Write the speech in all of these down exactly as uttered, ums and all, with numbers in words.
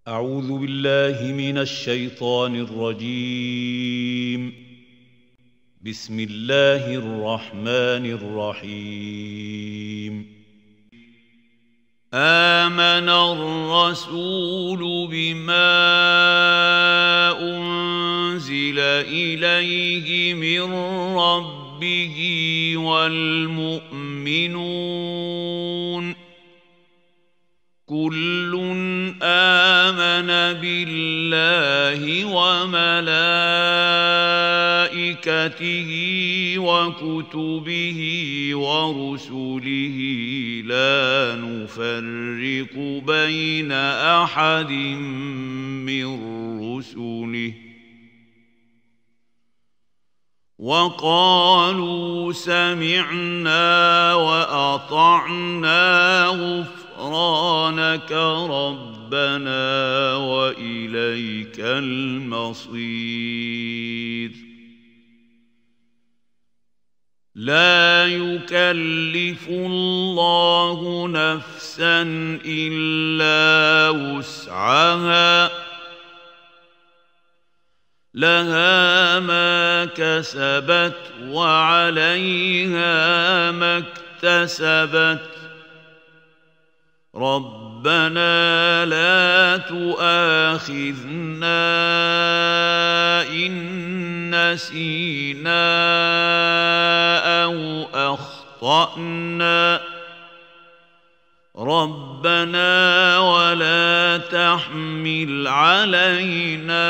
أعوذ بالله من الشيطان الرجيم. بسم الله الرحمن الرحيم. آمن الرسول بما أنزل إليه من ربه والمؤمنون كل آمن بالله وملائكته وكتبه ورسله لا نفرق بين أحد من رسله وقالوا سمعنا وأطعنا غفرانك ربنا وإليك المصير. لا يكلف الله نفسا إلا وسعها لها ما كسبت وعليها ما اكتسبت ربنا لا تؤاخذنا إن نسينا أو أخطأنا ربنا ولا تحمل علينا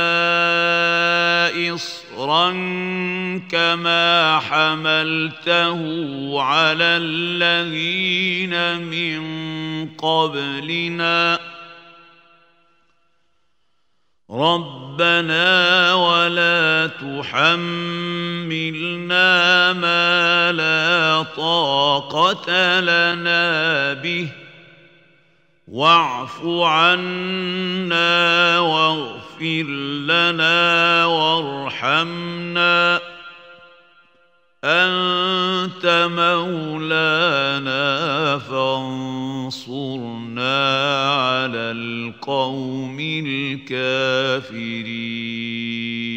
إصرا كما حملته على الذين من قبلنا ربنا ولا تحملنا ما لا طاقة لنا به واعف عنا واغفر لنا وارحمنا أنت مولانا فانصرنا على القوم الكافرين.